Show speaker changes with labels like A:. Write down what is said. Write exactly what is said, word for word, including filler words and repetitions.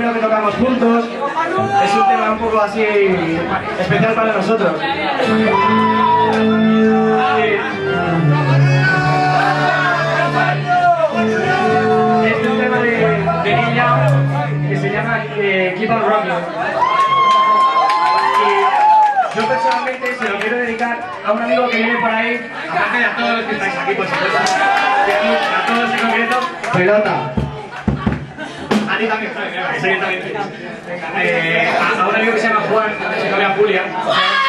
A: primero que tocamos juntos. Es un tema un poco así especial para nosotros. Es un tema de, de niña que se llama eh, Keep on Rockin. Yo personalmente se lo quiero dedicar a un amigo que viene por ahí, aparte de a todos los que estáis aquí, por supuesto, a todos en concreto, pelota. A ti también, exactamente. Eh, a, a un amigo que se llama Juan, que se llama Julia.